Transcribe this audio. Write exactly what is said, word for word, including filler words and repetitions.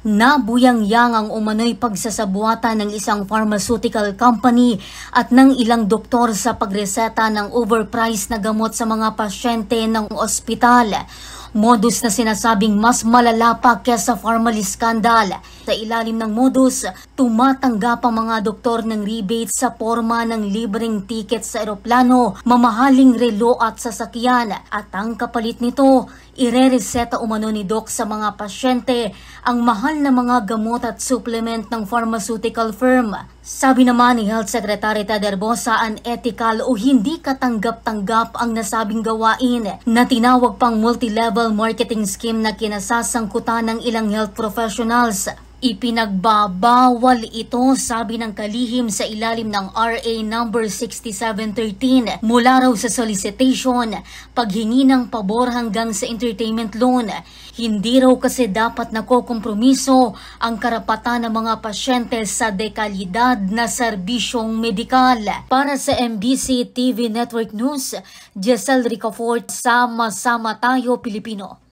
Nabuyang-yang ang umano'y pagsasabuatan ng isang pharmaceutical company at ng ilang doktor sa pagreseta ng overpriced na gamot sa mga pasyente ng ospital. Modus na sinasabing mas malala pa kesa Pharmally scandal. Sa ilalim ng modus, tumatanggap ang mga doktor ng rebate sa forma ng libreng tiket sa eroplano, mamahaling relo at sasakyan, at ang kapalit nito, irereseta umano ni Doc sa mga pasyente ang mahal na mga gamot at supplement ng pharmaceutical firm. Sabi naman ni Health Secretary Ted Herbosa, unethical o hindi katanggap-tanggap ang nasabing gawain na tinawag pang multi-level marketing scheme na kinasasangkutan ng ilang health professionals. Ipinagbabawal ito, sabi ng kalihim, sa ilalim ng R A number sixty-seven thirteen mula raw sa solicitation, paghingi ng pabor hanggang sa entertainment loan. Hindi raw kasi dapat nakokompromiso ang karapatan ng mga pasyente sa dekalidad na serbisyong medikal. Para sa M B C T V Network News, Jessel Ricafort, Sama-Sama Tayo Pilipino.